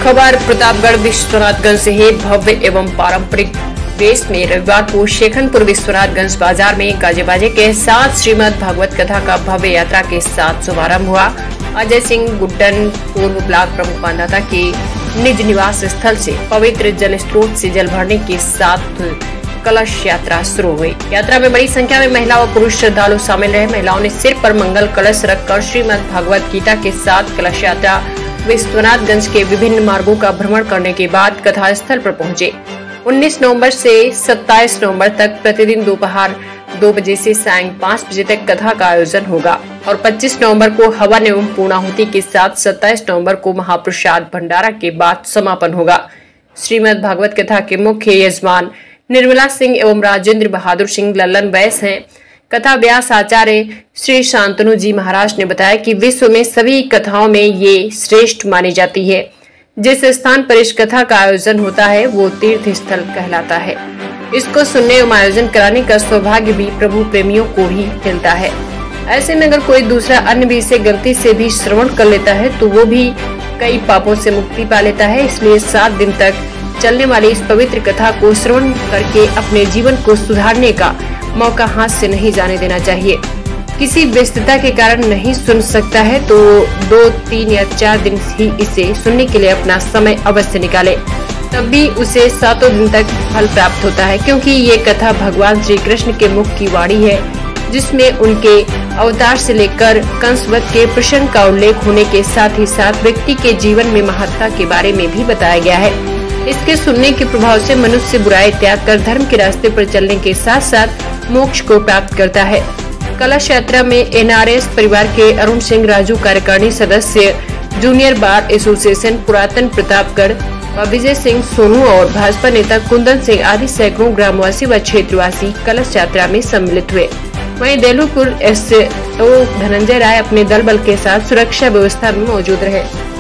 खबर प्रतापगढ़ विश्वनाथगंज से है। भव्य एवं पारंपरिक वेश में रविवार को शेखनपुर विश्वनाथगंज बाजार में गाजे बाजे के साथ श्रीमद् भागवत कथा का भव्य यात्रा के साथ शुभारंभ हुआ। अजय सिंह गुड्डन पूर्व ब्लॉक प्रमुख मानदाता के निज निवास स्थल से पवित्र जल स्रोत से जल भरने के साथ कलश यात्रा शुरू हुई। यात्रा में बड़ी संख्या में महिला और पुरुष श्रद्धालु शामिल रहे। महिलाओं ने सिर पर मंगल कलश रखकर श्रीमद् भागवत गीता के साथ कलश यात्रा विश्वनाथगंज के विभिन्न मार्गों का भ्रमण करने के बाद कथा स्थल पर पहुंचे। 19 नवंबर से 27 नवंबर तक प्रतिदिन दोपहर 2 बजे से सायं 5 बजे तक कथा का आयोजन होगा और 25 नवंबर को हवन एवं पूर्णाहुति के साथ 27 नवंबर को महाप्रसाद भंडारा के बाद समापन होगा। श्रीमद् भागवत कथा के मुख्य यजमान निर्मला सिंह एवं राजेंद्र बहादुर सिंह लल्लन वैस हैं। कथा व्यास आचार्य श्री शांतनु जी महाराज ने बताया कि विश्व में सभी कथाओं में ये श्रेष्ठ मानी जाती है। जिस स्थान पर इस कथा का आयोजन होता है वो तीर्थ स्थल कहलाता है। इसको सुनने एवं आयोजन कराने का सौभाग्य भी प्रभु प्रेमियों को ही मिलता है। ऐसे में अगर कोई दूसरा अन्य भी इसे गलती से भी श्रवण कर लेता है तो वो भी कई पापों से मुक्ति पा लेता है। इसलिए 7 दिन तक चलने वाली इस पवित्र कथा को श्रवण करके अपने जीवन को सुधारने का मौका हाथ से नहीं जाने देना चाहिए। किसी व्यस्तता के कारण नहीं सुन सकता है तो 2, 3 या 4 दिन ही इसे सुनने के लिए अपना समय अवश्य निकाले, तब भी उसे 7 दिन तक फल प्राप्त होता है। क्योंकि ये कथा भगवान श्री कृष्ण के मुख की वाणी है, जिसमें उनके अवतार से लेकर कंसवध के प्रसंग का उल्लेख होने के साथ ही साथ व्यक्ति के जीवन में महत्ता के बारे में भी बताया गया है। इसके सुनने के प्रभाव से मनुष्य बुराई त्याग कर धर्म के रास्ते पर चलने के साथ साथ मोक्ष को प्राप्त करता है। कलश यात्रा में एनआरएस परिवार के अरुण सिंह राजू कार्यकारिणी सदस्य, जूनियर बार एसोसिएशन पुरातन प्रतापगढ़ व विजय सिंह सोनू और भाजपा नेता कुंदन सिंह आदि सैकड़ों ग्रामवासी व क्षेत्रवासी कलश यात्रा में सम्मिलित हुए। वहीं देलूपुर एसओ धनंजय राय अपने दल बल के साथ सुरक्षा व्यवस्था में मौजूद रहे।